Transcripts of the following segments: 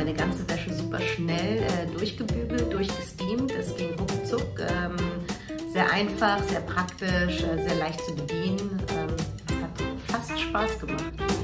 meine ganze Wäsche super schnell durchgebügelt, durchgesteamt. Es ging ruckzuck, sehr einfach, sehr praktisch, sehr leicht zu bedienen. Es hat fast Spaß gemacht.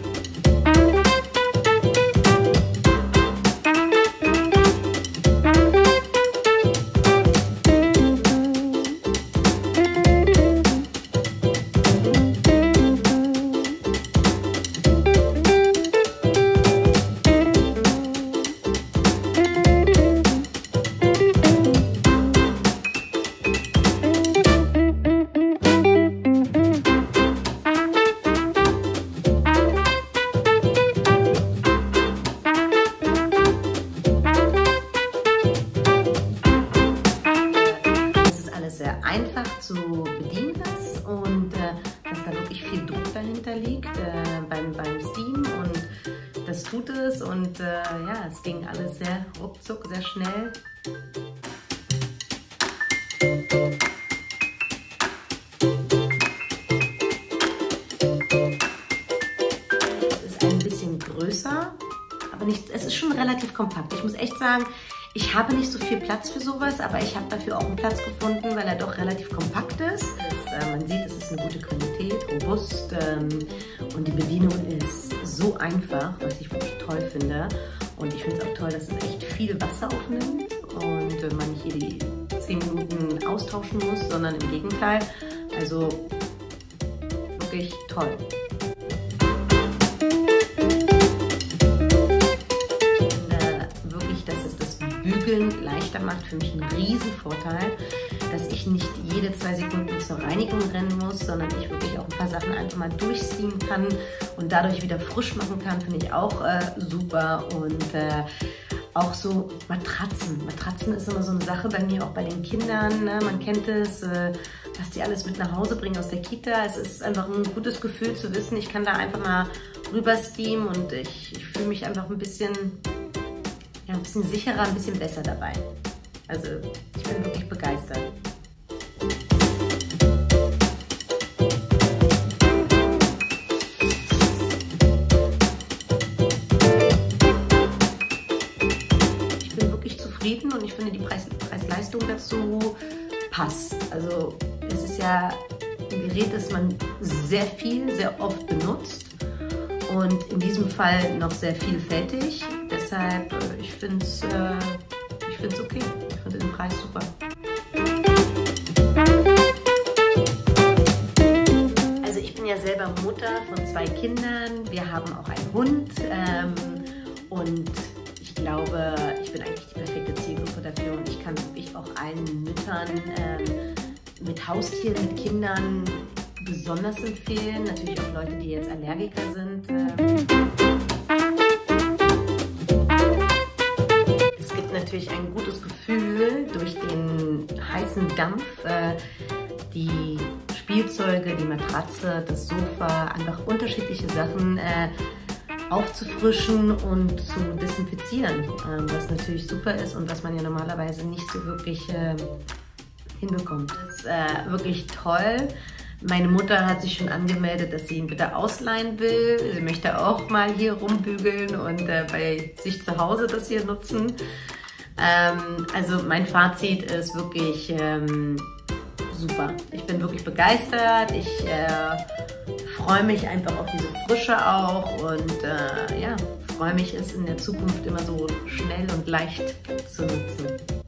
Einfach zu bedienen ist und dass da wirklich viel Druck dahinter liegt beim Steam, und das tut es, und ja, es ging alles sehr ruckzuck, sehr schnell. Es ist ein bisschen größer, aber nicht, es ist schon relativ kompakt. Ich muss echt sagen, ich habe nicht so viel Platz für sowas, aber ich habe dafür auch einen Platz gefunden, weil er doch relativ kompakt ist. Man sieht, es ist eine gute Qualität, robust, und die Bedienung ist so einfach, was ich wirklich toll finde. Und ich finde es auch toll, dass es echt viel Wasser aufnimmt und man nicht jede 10 Minuten austauschen muss, sondern im Gegenteil. Also wirklich toll. Leichter macht, für mich ein Riesenvorteil, dass ich nicht jede 2 Sekunden zur Reinigung rennen muss, sondern ich wirklich auch ein paar Sachen einfach mal durchsteamen kann und dadurch wieder frisch machen kann, finde ich auch super. Und auch so Matratzen. Matratzen ist immer so eine Sache bei mir, auch bei den Kindern, ne? Man kennt es, was die alles mit nach Hause bringen aus der Kita. Es ist einfach ein gutes Gefühl zu wissen, ich kann da einfach mal rüber steamen und ich fühle mich einfach ein bisschen sicherer, ein bisschen besser dabei. Also ich bin wirklich begeistert. Ich bin wirklich zufrieden und ich finde, die Preis-Leistung dazu passt. Also es ist ja ein Gerät, das man sehr viel, sehr oft benutzt und in diesem Fall noch sehr vielfältig. Deshalb, ich finde es okay. Ich finde den Preis super. Also ich bin ja selber Mutter von 2 Kindern. Wir haben auch einen Hund. Und ich glaube, ich bin eigentlich die perfekte Zielgruppe dafür. Und ich kann wirklich auch allen Müttern mit Haustieren, mit Kindern besonders empfehlen. Natürlich auch Leute, die jetzt Allergiker sind. Natürlich ein gutes Gefühl durch den heißen Dampf, die Spielzeuge, die Matratze, das Sofa, einfach unterschiedliche Sachen aufzufrischen und zu desinfizieren, was natürlich super ist und was man ja normalerweise nicht so wirklich hinbekommt. Das ist wirklich toll. Meine Mutter hat sich schon angemeldet, dass sie ihn bitte ausleihen will. Sie möchte auch mal hier rumbügeln und bei sich zu Hause das hier nutzen. Also mein Fazit ist wirklich super. Ich bin wirklich begeistert. Ich freue mich einfach auf diese Frische auch und ja, freue mich, es in der Zukunft immer so schnell und leicht zu nutzen.